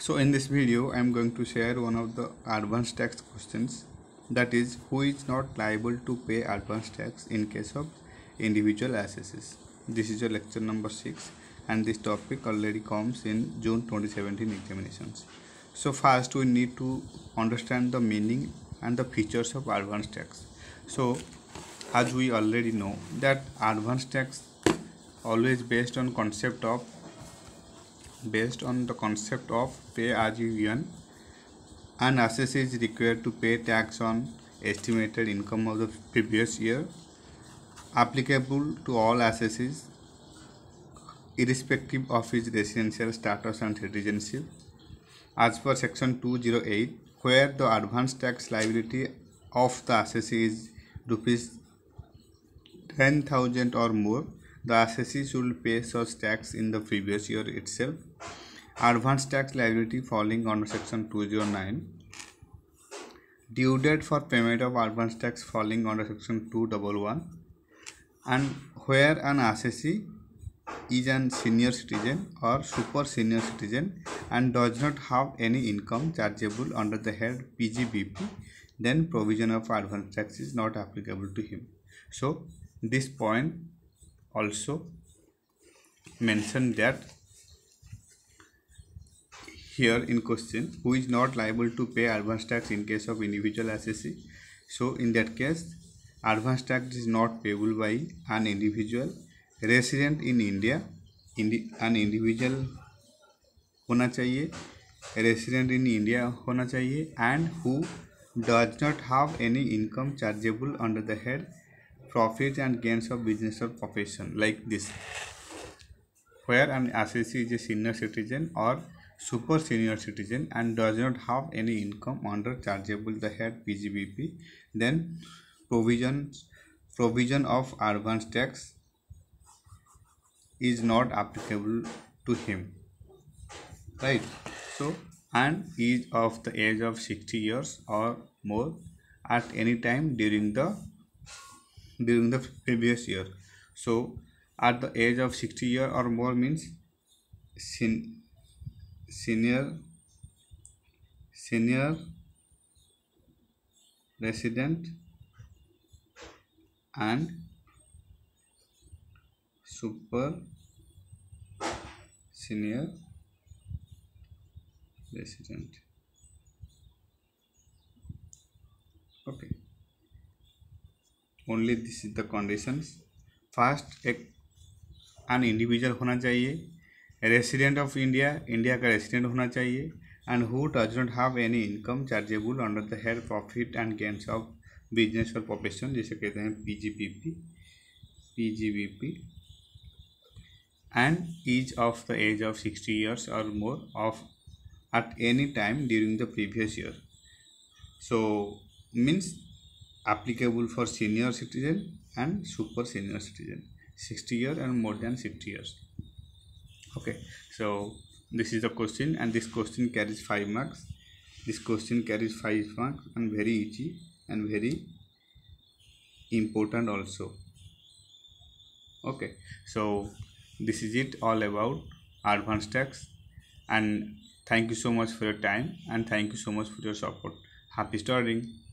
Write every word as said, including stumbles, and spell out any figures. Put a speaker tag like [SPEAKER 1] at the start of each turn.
[SPEAKER 1] So in this video I am going to share one of the advanced tax questions, that is, who is not liable to pay advanced tax in case of individual assesses. This is your lecture number six and this topic already comes in June twenty seventeen examinations. So first we need to understand the meaning and the features of advanced tax. So as we already know that advanced tax always based on concept of based on the concept of pay as you earn. An assessee is required to pay tax on estimated income of the previous year, applicable to all assessees irrespective of his residential status and citizenship, as per section two oh eight, where the advance tax liability of the assessee is rupees ten thousand or more. The assessee should pay such tax in the previous year itself. Advance tax liability falling under section two oh nine. Due date for payment of advance tax falling under section two eleven. And where an assessee is a senior citizen or super senior citizen and does not have any income chargeable under the head P G B P, then provision of advance tax is not applicable to him. So this point also mention that here in question, who is not liable to pay advance tax in case of individual assessee. So in that case, advance tax is not payable by an individual resident in India. Indi an individual होना चाहिए, resident in India होना चाहिए, and who does not have any income chargeable under the head profits and gains of business or profession, like this, where an assessee is a senior citizen or super senior citizen and does not have any income under chargeable the head P G B P, then provisions provision of advance tax is not applicable to him, right? So, and is of the age of sixty years or more at any time during the during the previous year. So at the age of sixty year or more means sen senior senior resident and super senior resident. Okay, only this is the conditions. First, एक an individual होना चाहिए, resident of India, India का resident होना चाहिए, and who does not have any income chargeable under the head profit and gains of business और profession, जिसे कहते हैं P G B P P G B P, and is of the age of sixty years और more of at any time during the previous year. So means applicable for senior citizen and super senior citizen, sixty years and more than sixty years. Okay, so this is the question, and this question carries five marks. This question carries five marks and very easy and very important also. Okay, so this is it all about advance tax, and thank you so much for your time and thank you so much for your support. Happy studying.